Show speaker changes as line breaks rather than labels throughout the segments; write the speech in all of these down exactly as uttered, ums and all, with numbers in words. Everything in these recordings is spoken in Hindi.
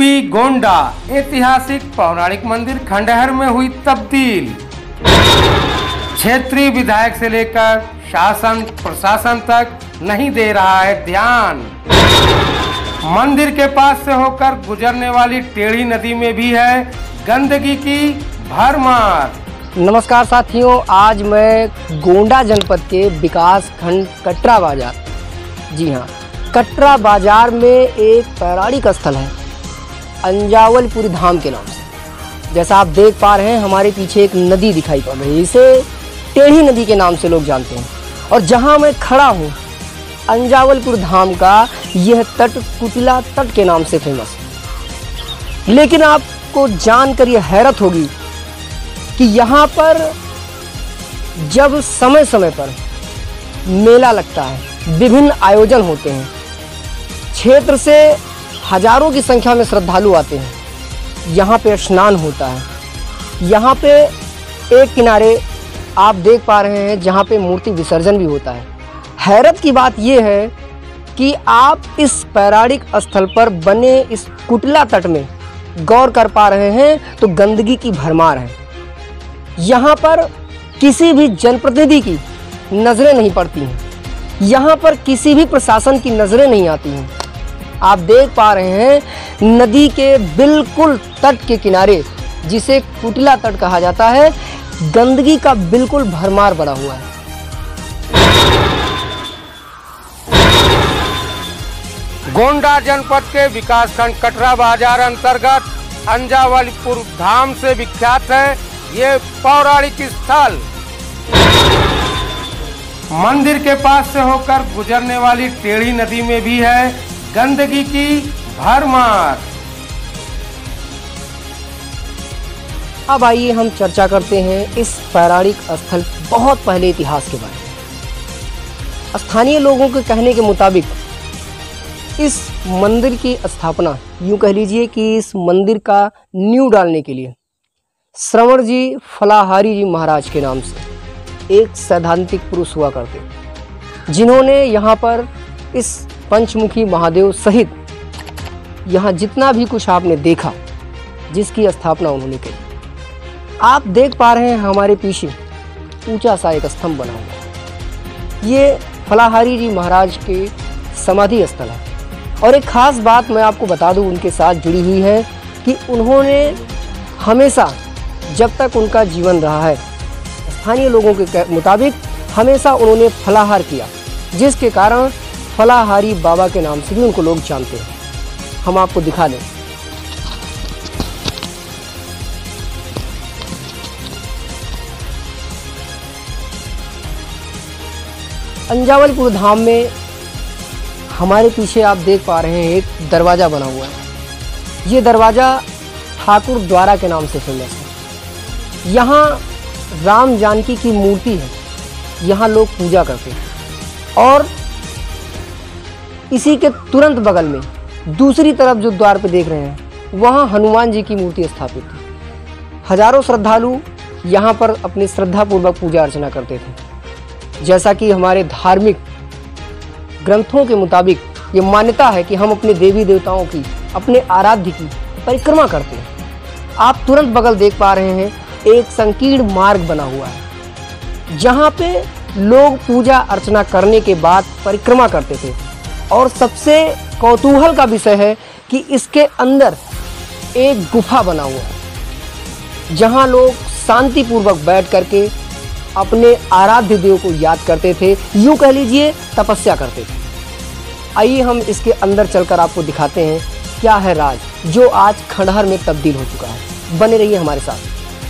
यूपी गोंडा ऐतिहासिक पौराणिक मंदिर खंडहर में हुई तब्दील। क्षेत्रीय विधायक से लेकर शासन प्रशासन तक नहीं दे रहा है ध्यान। मंदिर के पास से होकर गुजरने वाली टेढ़ी नदी में भी है गंदगी की भरमार।
नमस्कार साथियों, आज मैं गोंडा जनपद के विकास खंड कटरा बाजार, जी हाँ, कटरा बाजार में एक पौराणिक स्थल है अंजावलपुर धाम के नाम से। जैसा आप देख पा रहे हैं, हमारे पीछे एक नदी दिखाई पड़ रही है, इसे टेढ़ी नदी के नाम से लोग जानते हैं। और जहाँ मैं खड़ा हूँ, अंजावलपुर धाम का यह तट कुटिला तट के नाम से फेमस है। लेकिन आपको जानकर यह हैरत होगी कि यहाँ पर जब समय समय पर मेला लगता है, विभिन्न आयोजन होते हैं, क्षेत्र से हजारों की संख्या में श्रद्धालु आते हैं। यहाँ पे स्नान होता है। यहाँ पे एक किनारे आप देख पा रहे हैं जहाँ पे मूर्ति विसर्जन भी होता है। हैरत की बात यह है कि आप इस पौराणिक स्थल पर बने इस कुटिला तट में गौर कर पा रहे हैं तो गंदगी की भरमार है। यहाँ पर किसी भी जनप्रतिनिधि की नज़रें नहीं पड़ती हैं। यहाँ पर किसी भी प्रशासन की नज़रें नहीं आती हैं। आप देख पा रहे हैं नदी के बिल्कुल तट के किनारे, जिसे कुटिला तट कहा जाता है, गंदगी का बिल्कुल भरमार पड़ा हुआ है।
गोंडा जनपद के विकासखंड कटरा बाजार अंतर्गत अंजावलपुर धाम से विख्यात है ये पौराणिक स्थल। मंदिर के पास से होकर गुजरने वाली टेढ़ी नदी में भी है गंदगी की भरमार।
अब आइए हम चर्चा करते हैं इस पौराणिक स्थल बहुत पहले इतिहास के बारे में। स्थानीय लोगों के कहने के मुताबिक इस मंदिर की स्थापना, यूं कह लीजिए कि इस मंदिर का नींव डालने के लिए श्रवण जी फलाहारी जी महाराज के नाम से एक सैद्धांतिक पुरुष हुआ करते, जिन्होंने यहाँ पर इस पंचमुखी महादेव सहित यहाँ जितना भी कुछ आपने देखा, जिसकी स्थापना उन्होंने की। आप देख पा रहे हैं हमारे पीछे ऊंचा सा एक स्तंभ बना हुआ, ये फलाहारी जी महाराज के समाधि स्थल है। और एक खास बात मैं आपको बता दूं, उनके साथ जुड़ी हुई है कि उन्होंने हमेशा, जब तक उनका जीवन रहा है, स्थानीय लोगों के मुताबिक हमेशा उन्होंने फलाहार किया, जिसके कारण फलाहारी बाबा के नाम से भी उनको लोग जानते हैं। हम आपको दिखा दें। अंजावलपुर धाम में हमारे पीछे आप देख पा रहे हैं एक दरवाज़ा बना हुआ है। ये दरवाज़ा ठाकुर द्वारा के नाम से फेमस है। यहाँ राम जानकी की मूर्ति है, यहाँ लोग पूजा करते हैं। और इसी के तुरंत बगल में दूसरी तरफ जो द्वार पे देख रहे हैं, वहाँ हनुमान जी की मूर्ति स्थापित है। हजारों श्रद्धालु यहाँ पर अपनी श्रद्धापूर्वक पूजा अर्चना करते थे। जैसा कि हमारे धार्मिक ग्रंथों के मुताबिक ये मान्यता है कि हम अपने देवी देवताओं की, अपने आराध्य की परिक्रमा करते हैं। आप तुरंत बगल देख पा रहे हैं एक संकीर्ण मार्ग बना हुआ है, जहाँ पे लोग पूजा अर्चना करने के बाद परिक्रमा करते थे। और सबसे कौतूहल का विषय है कि इसके अंदर एक गुफा बना हुआ है, जहाँ लोग शांतिपूर्वक बैठ करके अपने आराध्य देव को याद करते थे, यूँ कह लीजिए तपस्या करते थे। आइए हम इसके अंदर चलकर आपको दिखाते हैं क्या है राज, जो आज खंडहर में तब्दील हो चुका है। बने रहिए हमारे साथ।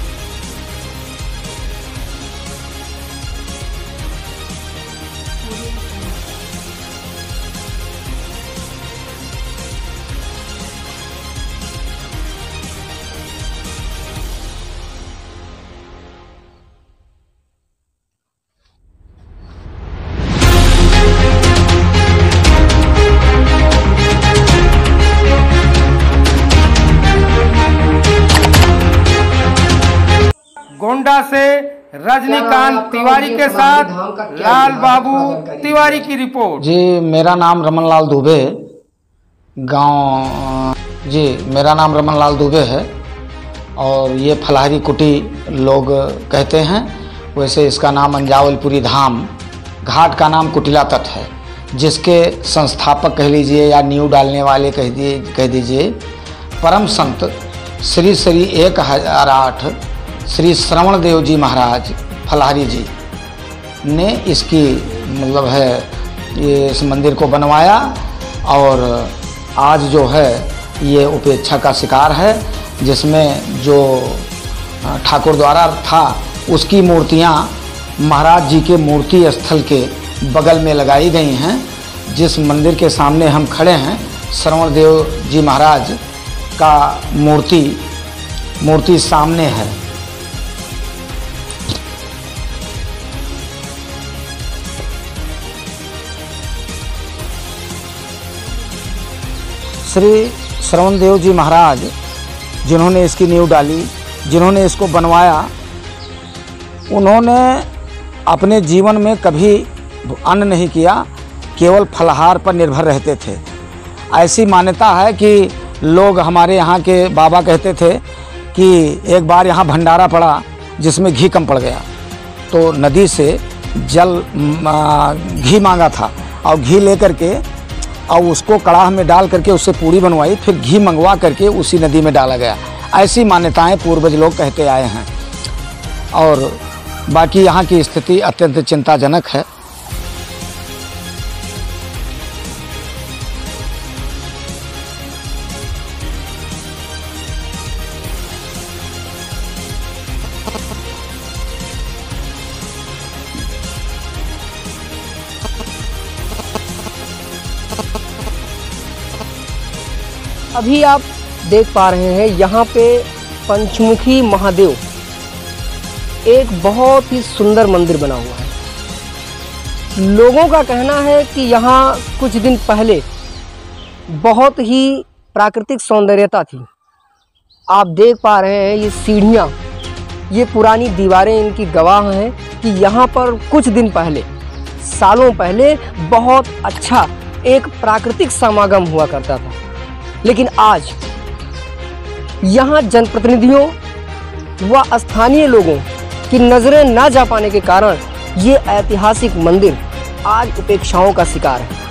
गोंडा से रजनीकांत तिवारी के साथ लाल बाबू तिवारी की रिपोर्ट।
जी, मेरा नाम रमन लाल दुबे, गांव जी, मेरा नाम रमन लाल दुबे है और ये फलाहारी कुटी लोग कहते हैं। वैसे इसका नाम अंजावलपुरी धाम, घाट का नाम कुटिला तट है, जिसके संस्थापक कह लीजिए या नींव डालने वाले कह दिए कह दीजिए परम संत श्री श्री एक हजार आठ श्री श्रवण देव जी महाराज फलाहारी जी ने इसकी मतलब है ये इस मंदिर को बनवाया और आज जो है ये उपेक्षा का शिकार है, जिसमें जो ठाकुर द्वारा था उसकी मूर्तियाँ महाराज जी के मूर्ति स्थल के बगल में लगाई गई हैं। जिस मंदिर के सामने हम खड़े हैं, श्रवण देव जी महाराज का मूर्ति मूर्ति सामने है। श्री श्रवण देव जी महाराज जिन्होंने इसकी नींव डाली, जिन्होंने इसको बनवाया, उन्होंने अपने जीवन में कभी अन्न नहीं किया, केवल फलाहार पर निर्भर रहते थे। ऐसी मान्यता है कि लोग हमारे यहाँ के बाबा कहते थे कि एक बार यहाँ भंडारा पड़ा जिसमें घी कम पड़ गया, तो नदी से जल घी मांगा था और घी लेकर के और उसको कड़ाह में डाल करके उससे पूड़ी बनवाई, फिर घी मंगवा करके उसी नदी में डाला गया। ऐसी मान्यताएं पूर्वज लोग कहते आए हैं और बाकी यहाँ की स्थिति अत्यंत चिंताजनक है।
अभी आप देख पा रहे हैं यहाँ पे पंचमुखी महादेव एक बहुत ही सुंदर मंदिर बना हुआ है। लोगों का कहना है कि यहाँ कुछ दिन पहले बहुत ही प्राकृतिक सौंदर्यता थी। आप देख पा रहे हैं ये सीढ़ियाँ, ये पुरानी दीवारें इनकी गवाह हैं कि यहाँ पर कुछ दिन पहले, सालों पहले बहुत अच्छा एक प्राकृतिक समागम हुआ करता था। लेकिन आज यहाँ जनप्रतिनिधियों व स्थानीय लोगों की नज़रें न जा पाने के कारण ये ऐतिहासिक मंदिर आज उपेक्षाओं का शिकार है।